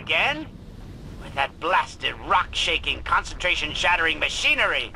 again? With that blasted rock-shaking, concentration-shattering machinery!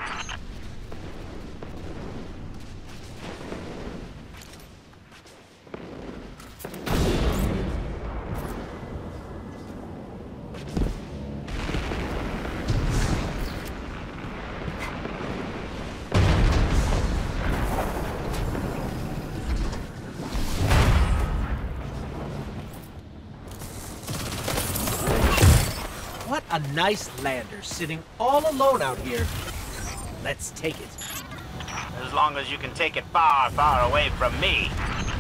What a nice lander, sitting all alone out here. Let's take it. As long as you can take it far, far away from me.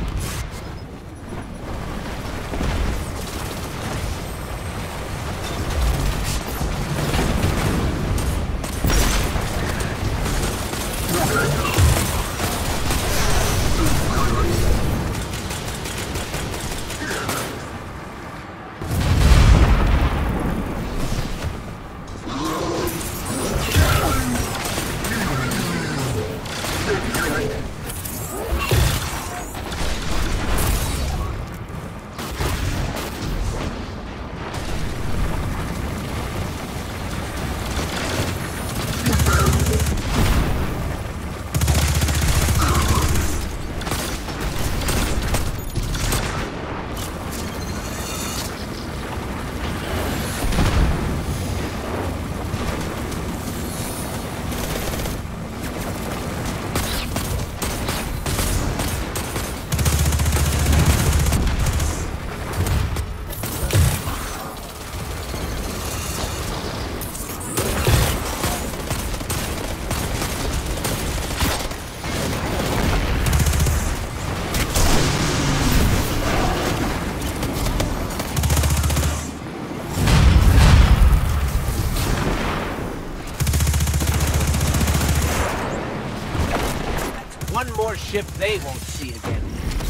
One more ship they won't see again.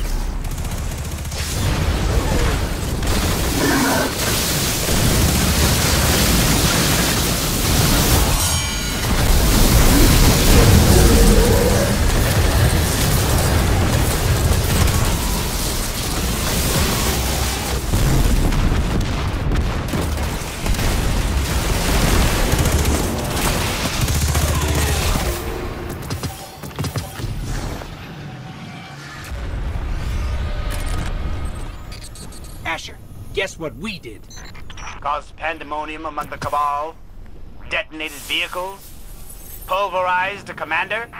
Asher, guess what we did? Caused pandemonium among the Cabal, detonated vehicles, pulverized a commander.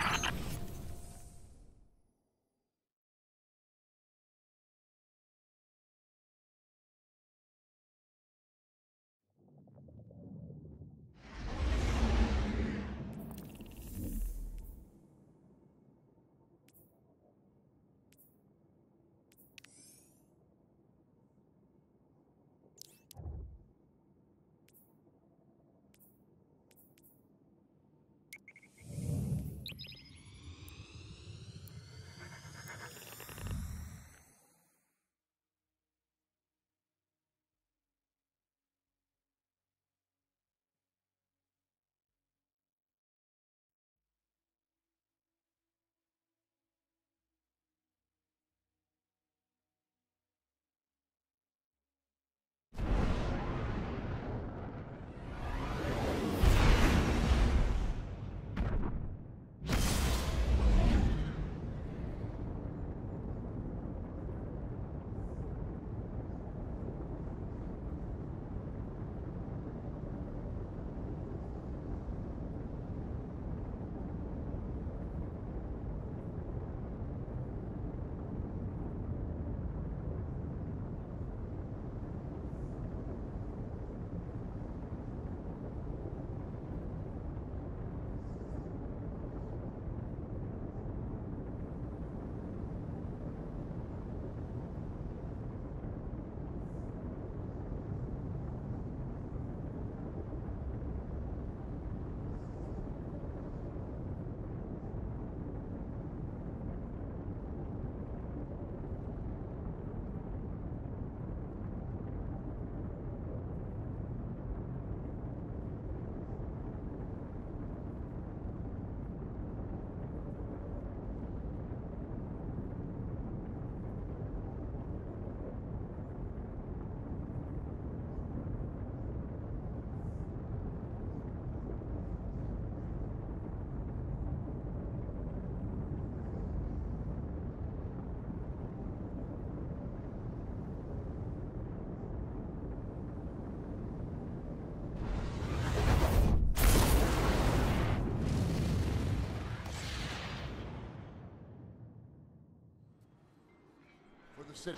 the city.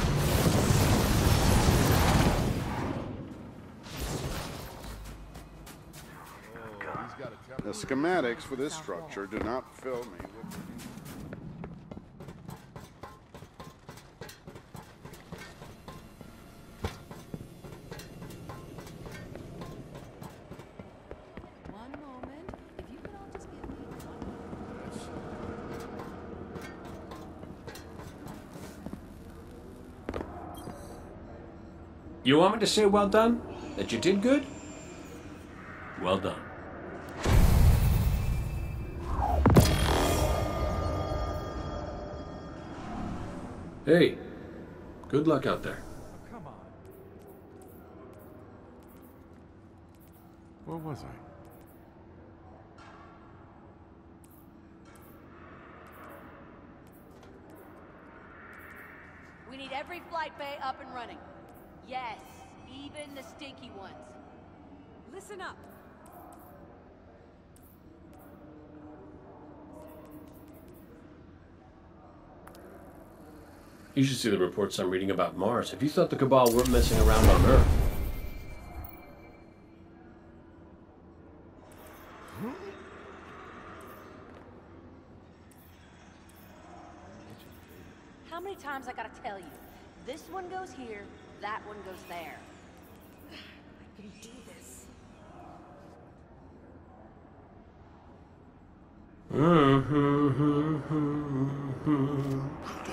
The schematics for this structure do not fill me with... One moment. If you could all just give me one moment. You want me to say well done? That you did good? Well done. Hey, good luck out there. Come on. Where was I? We need every flight bay up and running. Yes, even the stinky ones. Listen up. You should see the reports I'm reading about Mars. If you thought the Cabal weren't messing around on Earth. How many times I gotta tell you? This one goes here, that one goes there. I can do this.